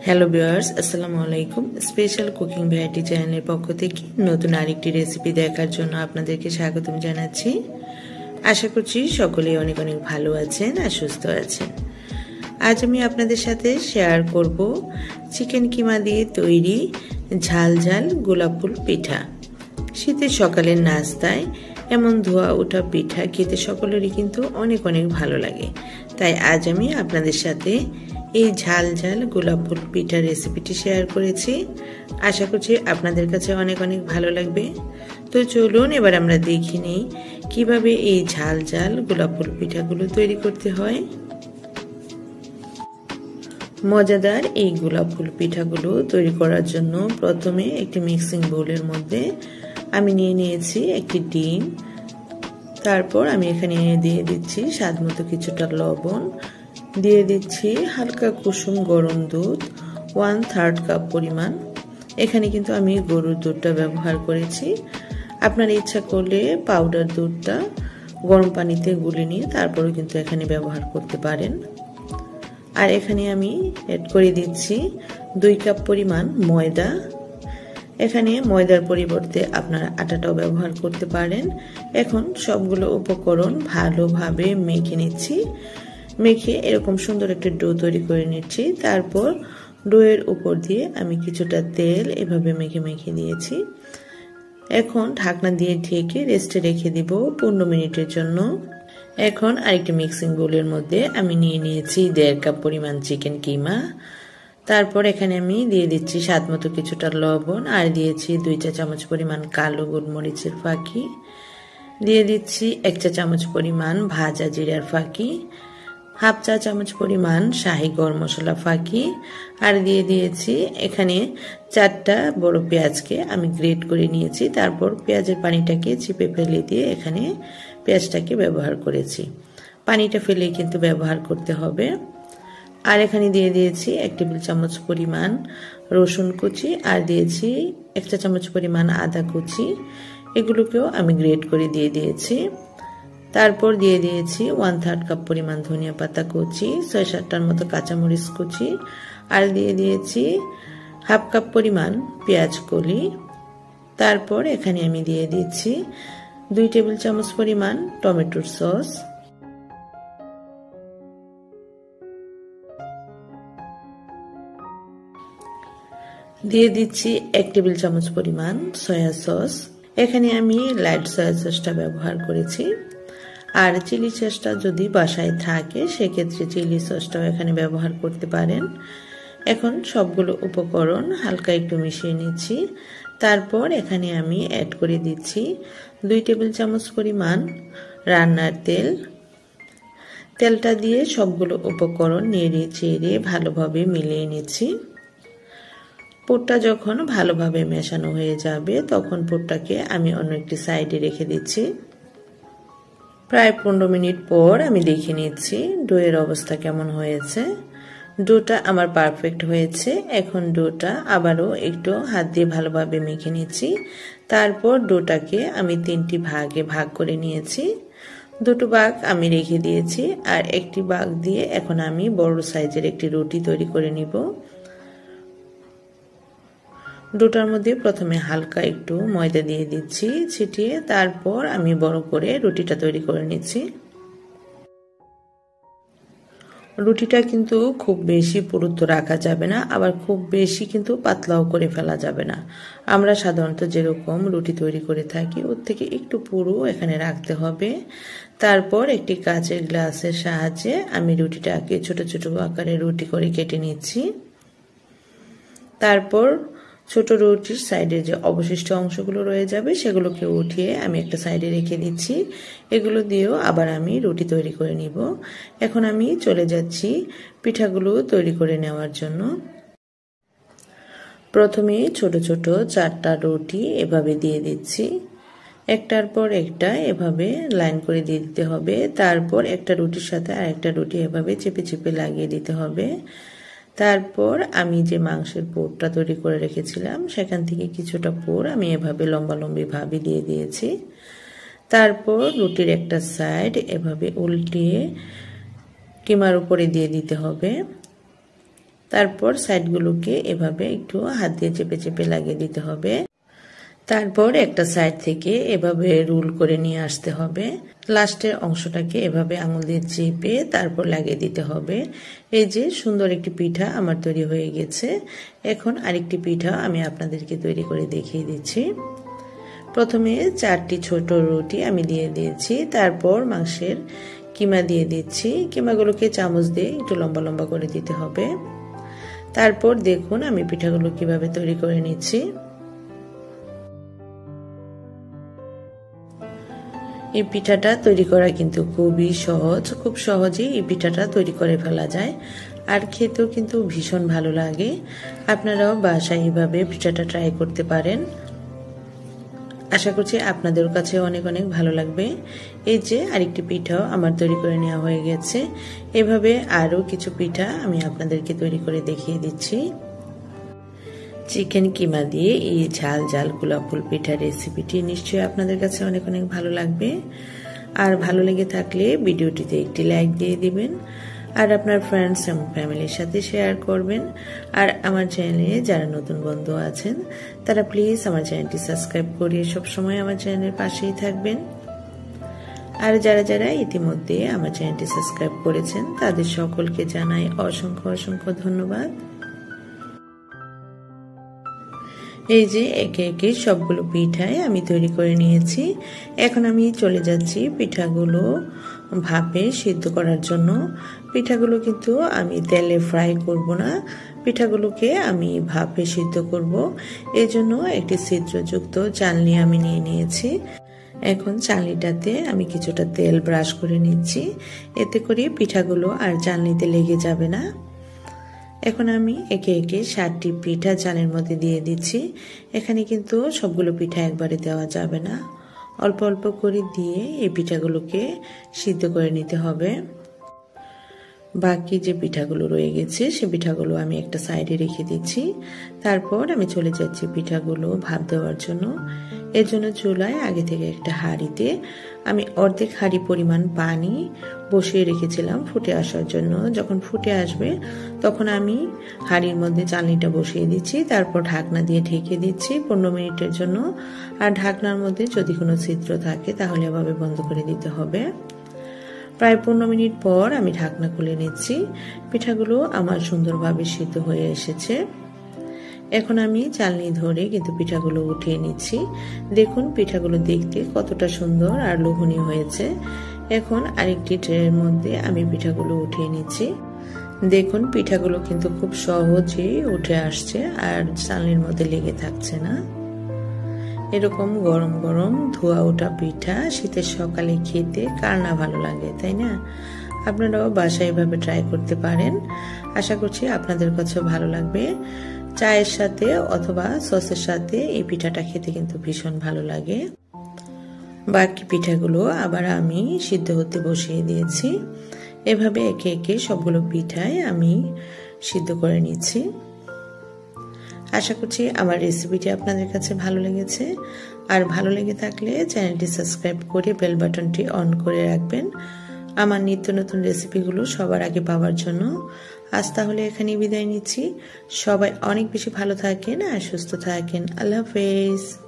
Hello viewers, আসসালামু আলাইকুম। Special cooking variety চ্যানেলের পক্ষ থেকে নতুন আরেকটি রেসিপি দেখার জন্য আপনাদেরকে স্বাগতম জানাচ্ছি। আশা করছি সকলেই অনেক অনেক ভালো আছেন আর সুস্থ আছেন। আজ আমি আপনাদের সাথে শেয়ার করব চিকেন কিমা দিয়ে তৈরি ঝাল ঝাল গোলাপ ফুল পিঠা। শীতের সকালের নাস্তায় এমন ধোয়া ওঠা পিঠা খেতে সকলেরই কিন্তু অনেক অনেক ভালো লাগে। তাই আজ আমি আপনাদের সাথে এই ঝাল ঝাল গোলাপ ফুল পিঠা রেসিপিটি শেয়ার করেছি। আশা করছি আপনাদের কাছে অনেক অনেক ভালো লাগবে। তো চলুন এবার আমরা দেখে নিই কিভাবে এই ঝাল ঝাল গোলাপ ফুল পিঠাগুলো তৈরি করতে হয়। মজাদার এই গোলাপ ফুল পিঠাগুলো তৈরি করার জন্য প্রথমে একটি মিক্সিং বোলের মধ্যে আমি নিয়ে নিয়েছি একটি ডিম। তারপর আমি এখানে দিয়ে দিচ্ছি স্বাদ মতো কিছুটা লবণ, দিয়ে দিচ্ছি হালকা কুসুম গরম দুধ 1/3 কাপ পরিমাণ। এখানে কিন্তু আমি গরুর দুধটা ব্যবহার করেছি। আপনার ইচ্ছা করলে পাউডার দুধটা গরম পানিতে গুলে নিয়ে তারপরে কিন্তু এখানে ব্যবহার করতে পারেন। আর এখানে আমি অ্যাড করে দিচ্ছি 2 কাপ পরিমাণ ময়দা। এখানে ময়দার পরিবর্তে আপনারা আটাটাও ব্যবহার করতে পারেন। এখন সবগুলো উপকরণ ভালোভাবে মেখে নিচ্ছি। মেখে এরকম সুন্দর একটা ডো তৈরি করে নিচ্ছি। তারপর ডোয়ের উপর দিয়ে আমি কিছুটা তেল এভাবে মেখে মেখে দিয়েছি। এখন ঢাকনা দিয়ে ঢেকে রেস্টে রেখে দিব 15 মিনিটের জন্য। এখন আরেকটি মিক্সিং বোলের মধ্যে আমি নিয়ে নিয়েছি 1.5 কাপ পরিমাণ চিকেন কিমা। তারপর এখানে আমি দিয়ে দিচ্ছি স্বাদ মতো কিছুটা লবণ, আর দিয়েছি 2 চা চামচ পরিমাণ কালো গোলমরিচের ফাঁকি, দিয়ে দিচ্ছি 1 চা চামচ পরিমাণ ভাজা জিরার ফাঁকি, 1/2 চা চামচ পরিমাণ শাহি গরম মশলা ফাঁকি, আর দিয়ে দিয়েছি এখানে 4টা বড় পেঁয়াজকে আমি গ্রেট করে নিয়েছি। তারপর পেঁয়াজের পানিটাকে চিপে ফেলে দিয়ে এখানে পেঁয়াজটাকে ব্যবহার করেছি। পানিটা ফেলে কিন্তু ব্যবহার করতে হবে। আর এখানে দিয়ে দিয়েছি 1 টেবিল চামচ পরিমাণ রসুন কুচি, আর দিয়েছি 1 চা চামচ পরিমাণ আদা কুচি। এগুলোকেও আমি গ্রেট করে দিয়ে দিয়েছি। তারপর দিয়ে দিয়েছি 1/3 কাপ পরিমাণ ধনিয়া পাতা কুচি, 6-7টার মতো কাঁচামরিচ কুচি, আর দিয়ে দিয়েছি 1/2 কাপ পরিমাণ পেঁয়াজ কলি। তারপর এখানে আমি দিয়ে দিচ্ছি 2 টেবিল চামচ পরিমাণ টমেটোর সস, দিয়ে দিচ্ছি 1 টেবিল চামচ পরিমাণ সয়া সস। এখানে আমি লাইট সয়া সসটা ব্যবহার করেছি। আর চিলি সসটা যদি বাসায় থাকে সেক্ষেত্রে চিলি সসটাও এখানে ব্যবহার করতে পারেন। এখন সবগুলো উপকরণ হালকা একটু মিশিয়ে নিচ্ছি। তারপর এখানে আমি অ্যাড করে দিচ্ছি 2 টেবিল চামচ পরিমাণ রান্নার তেল। তেলটা দিয়ে সবগুলো উপকরণ নেড়ে চেড়ে ভালোভাবে মিলিয়ে নিচ্ছি। পুরটা যখন ভালোভাবে মেশানো হয়ে যাবে তখন পুরটাকে আমি অন্য একটি সাইডে রেখে দিচ্ছি। প্রায় 15 মিনিট পর আমি দেখে নিচ্ছি ডোয়ের অবস্থা কেমন হয়েছে। ডোটা আমার পারফেক্ট হয়েছে। এখন ডোটা আবারও একটু হাত দিয়ে ভালোভাবে মেখে নিচ্ছি। তারপর ডোটাকে আমি 3টি ভাগে ভাগ করে নিয়েছি। 2টো ভাগ আমি রেখে দিয়েছি, আর একটি ভাগ দিয়ে এখন আমি বড় সাইজের একটি রুটি তৈরি করে নিব। ডোটার মধ্যে প্রথমে হালকা একটু ময়দা দিয়ে দিচ্ছি ছিটিয়ে, তারপর আমি বড় করে রুটিটা তৈরি করে নিচ্ছি। রুটিটা কিন্তু খুব বেশি পুরুত্ব রাখা যাবে না, আবার খুব বেশি কিন্তু পাতলাও করে ফেলা যাবে না। আমরা সাধারণত যেরকম রুটি তৈরি করে থাকি ওর থেকে একটু পুরু এখানে রাখতে হবে। তারপর একটি কাচের গ্লাসের সাহায্যে আমি রুটিটাকে ছোট ছোট আকারে রুটি করে কেটে নিচ্ছি। তারপর ছোট রুটির সাইডে যে অবশিষ্ট অংশগুলো রয়ে যাবে সেগুলোকে উঠিয়ে আমি একটা সাইডে রেখে দিচ্ছি। এগুলো দিয়েও আবার আমি রুটি তৈরি করে নিব। এখন আমি চলে যাচ্ছি পিঠাগুলো তৈরি করে নেওয়ার জন্য। প্রথমে ছোট ছোট 4টা রুটি এভাবে দিয়ে দিচ্ছি। একটার পর একটা এভাবে লাইন করে দিয়ে দিতে হবে। তারপর একটা রুটির সাথে আরেকটা রুটি এভাবে চেপে চেপে লাগিয়ে দিতে হবে। তারপর আমি যে মাংসের পুরটা তৈরি করে রেখেছিলাম সেখান থেকে কিছুটা পুর আমি এভাবে লম্বালম্বি ভাবে দিয়ে দিয়েছি। তারপর রুটির একটা সাইড এভাবে উল্টিয়ে কিমার উপরে দিয়ে দিতে হবে। তারপর সাইডগুলোকে এভাবে একটু হাত দিয়ে চেপে চেপে লাগিয়ে দিতে হবে। তারপর একটা সাইড থেকে এভাবে রোল করে নিয়ে আসতে হবে। লাস্টের অংশটাকে এভাবে আঙুল দিয়ে চেপে তারপর লাগিয়ে দিতে হবে। এই যে সুন্দর একটি পিঠা আমার তৈরি হয়ে গেছে। এখন আরেকটি পিঠা আমি আপনাদেরকে তৈরি করে দেখিয়ে দিচ্ছি। প্রথমে 4টি ছোট রুটি আমি দিয়ে দিয়েছি, তারপর মাংসের কিমা দিয়ে দিচ্ছি। কিমাগুলোকে চামচ দিয়ে একটু লম্বা লম্বা করে দিতে হবে। তারপর দেখুন আমি পিঠাগুলো কিভাবে তৈরি করে নিচ্ছি। এই পিঠাটা তৈরি করা কিন্তু খুবই সহজ, খুব সহজেই এই পিঠাটা তৈরি করে ফেলা যায়, আর খেতেও কিন্তু ভীষণ ভালো লাগে। আপনারাও বাসায় এইভাবে পিঠাটা ট্রাই করতে পারেন। আশা করছি আপনাদের কাছে অনেক অনেক ভালো লাগবে। এই যে আরেকটি পিঠাও আমার তৈরি করে নেওয়া হয়ে গেছে। এভাবে আরও কিছু পিঠা আমি আপনাদেরকে তৈরি করে দেখিয়ে দিচ্ছি। চিকেন কিমা দিয়ে এই ঝাল ঝাল গোলাপফুল পিঠা রেসিপিটি নিশ্চয়ই আপনাদের কাছে অনেক অনেক ভালো লাগবে। আর ভালো লেগে থাকলে ভিডিওটিতে একটি লাইক দিয়ে দিবেন, আর আপনার ফ্রেন্ডস এবং ফ্যামিলির সাথে শেয়ার করবেন। আর আমার চ্যানেলে যারা নতুন বন্ধু আছেন তারা প্লিজ আমার চ্যানেলটি সাবস্ক্রাইব করে সবসময় আমার চ্যানেলের পাশেই থাকবেন। আর যারা যারা ইতিমধ্যে আমার চ্যানেলটি সাবস্ক্রাইব করেছেন তাদের সকলকে জানাই অসংখ্য অসংখ্য ধন্যবাদ। এই যে একে একে সবগুলো পিঠাই আমি তৈরি করে নিয়েছি। এখন আমি চলে যাচ্ছি পিঠাগুলো ভাপে সিদ্ধ করার জন্য। পিঠাগুলো কিন্তু আমি তেলে ফ্রাই করব না, পিঠাগুলোকে আমি ভাপে সিদ্ধ করব। এই জন্য একটি ছিদ্রযুক্ত চালনি আমি নিয়ে নিয়েছি। এখন চালনিটাতে আমি কিছুটা তেল ব্রাশ করে নিচ্ছি, এতে করে পিঠাগুলো আর চালনিতে লেগে যাবে না। এখন আমি একে একে 7টি পিঠা চালের মধ্যে দিয়ে দিচ্ছি। এখানে কিন্তু সবগুলো পিঠা একবারে দেওয়া যাবে না, অল্প অল্প করে দিয়ে এই পিঠাগুলোকে সিদ্ধ করে নিতে হবে। বাকি যে পিঠাগুলো রয়ে গেছে সে পিঠাগুলো আমি একটা সাইডে রেখে দিচ্ছি। তারপর আমি চলে যাচ্ছি পিঠাগুলো ভাপ দেওয়ার জন্য। এর জন্য চুলায় আগে থেকে একটা হাঁড়িতে আমি অর্ধেক হাঁড়ি পরিমাণ পানি বসিয়ে রেখেছিলাম ফুটে আসার জন্য। যখন ফুটে আসবে তখন আমি হাঁড়ির মধ্যে চালনিটা বসিয়ে দিচ্ছি, তারপর ঢাকনা দিয়ে ঢেকে দিচ্ছি 15 মিনিটের জন্য। আর ঢাকনার মধ্যে যদি কোনো ছিদ্র থাকে তাহলে এভাবে বন্ধ করে দিতে হবে। প্রায় 15 মিনিট পর আমি ঢাকনা খুলে নিচ্ছি। পিঠাগুলো আমার সুন্দরভাবে সিদ্ধ হয়ে এসেছে। এখন আমি চালনি ধরে কিন্তু পিঠাগুলো উঠিয়ে নিচ্ছি। দেখুন পিঠাগুলো দেখতে কতটা সুন্দর আর লোভনীয় হয়েছে। এখন আরেকটি ট্রের মধ্যে আমি পিঠাগুলো উঠিয়ে নিচ্ছি। দেখুন পিঠাগুলো কিন্তু খুব সহজেই উঠে আসছে আর চালনির মধ্যে লেগে থাকছে না। এরকম গরম গরম ধোয়া ওঠা পিঠা শীতের সকালে খেতে কার না ভালো লাগে, তাই না? আপনারাও বাসায় এভাবে ট্রাই করতে পারেন। আশা করছি আপনাদের কাছে ভালো লাগবে। চায়ের সাথে অথবা সসের সাথে এই পিঠাটা খেতে কিন্তু ভীষণ ভালো লাগে। বাকি পিঠাগুলো আবার আমি সিদ্ধ হতে বসিয়ে দিয়েছি। এভাবে একে একে সবগুলো পিঠাই আমি সিদ্ধ করে নিচ্ছি। আশা করছি আমার রেসিপিটি আপনাদের কাছে ভালো লেগেছে। আর ভালো লেগে থাকলে চ্যানেলটি সাবস্ক্রাইব করে বেল বাটনটি অন করে রাখবেন আমার নিত্য নতুন রেসিপিগুলো সবার আগে পাওয়ার জন্য। আজ তাহলে এখানে বিদায় নিচ্ছি। সবাই অনেক বেশি ভালো থাকেন আর সুস্থ থাকেন। আল্লাহ হাফেজ।